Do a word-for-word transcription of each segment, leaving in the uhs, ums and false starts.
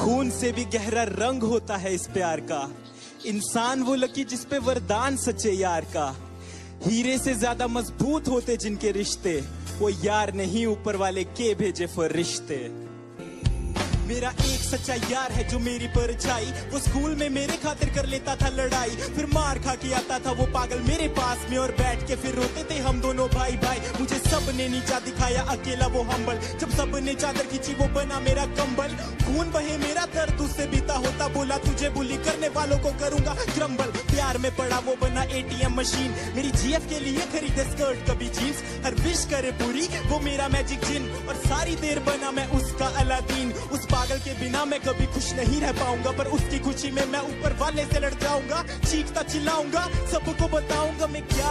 खून से भी गहरा रंग होता है इस प्यार का। इंसान वो लकी जिस पे वरदान सच्चे यार का। हीरे से ज्यादा मजबूत होते जिनके रिश्ते, वो यार नहीं ऊपर वाले के भेजे फरिश्ते। मेरा एक सच्चा यार है जो मेरी परछाई, वो स्कूल में मेरे खातिर कर लेता था लड़ाई, फिर मार खा के आता था वो पागल मेरे पास में, और बैठ के फिर रोते थे हम दोनों भाई भाई। मुझे सबने नीचा दिखाया, अकेला वो हम्बल, जब सबने चादर खींची वो बना मेरा कंबल। खून बहे मेरा दर्द उससे बीता होता, बोला तुझे बुली करने वालों को करूंगा क्रम्बल। प्यार में पड़ा वो बना एटीएम मशीन, मेरी जीएफ के लिए खरीदे स्कर्ट कभी जीन्स, हर विश करे पूरी वो मेरा मैजिक जिन, और सारी देर बना मैं उसका अलादीन। उस पागल के बिना मैं कभी खुश नहीं रह पाऊंगा, पर उसकी खुशी में मैं ऊपर वाले से लड़ जाऊंगा। चीखता चिल्लाऊंगा, सबको बताऊंगा मैं क्या।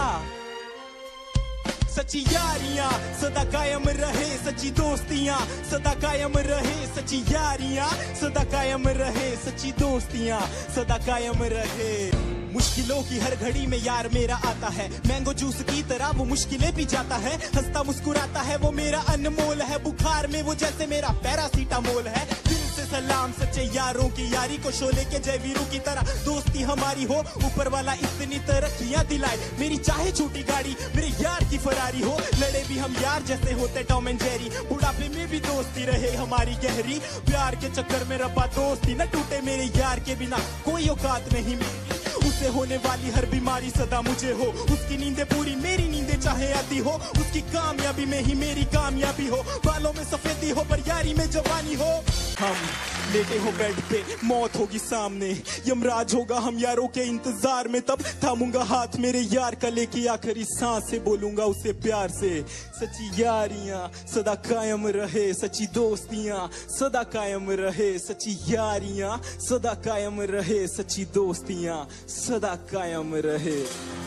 सच्ची यारियां सदा कायम रहे, सच्ची दोस्तियां सदा कायम रहे, सच्ची यारियां सदा कायम रहे, सच्ची दोस्तियां सदा कायम रहे। मुश्किलों की हर घड़ी में यार मेरा आता है, मैंगो जूस की तरह वो मुश्किलें भी जाता है। हंसता मुस्कुराता है वो मेरा अनमोल है, बुखार में वो जैसे मेरा पैरासीटामोल है। दिल से सलाम सच्चे यारों की यारी को, शोले के जय वीरू की तरह दोस्ती हमारी हो। ऊपर वाला इतनी तरक्कियां दिलाए, मेरी चाहे छोटी गाड़ी मेरे यार की फरारी हो। लड़े भी हम यार जैसे होते टॉम एंड जेरी, बुढ़ापे में भी दोस्ती रहे हमारी गहरी। प्यार के चक्कर में रब्बा दोस्ती न टूटे, मेरे यार के बिना कोई औकात नहीं मेरी। उसे होने वाली हर बीमारी सदा मुझे हो, उसकी नींदें पूरी मेरी नींदें चाहे आती हो। उसकी कामयाबी में ही मेरी कामयाबी हो, बालों में सफेदी हो पर यारी में जवानी हो। हम लेटे हो बेड पे, मौत होगी सामने, यमराज होगा हम यारों के इंतजार में, तब थामूंगा हाथ मेरे यार का लेके आखिरी सांस से बोलूंगा उसे प्यार से। सच्ची यारियां सदा कायम रहे, सच्ची दोस्तियां सदा कायम रहे, सच्ची यारियां सदा कायम रहे, सच्ची दोस्तियां सदा कायम रहे।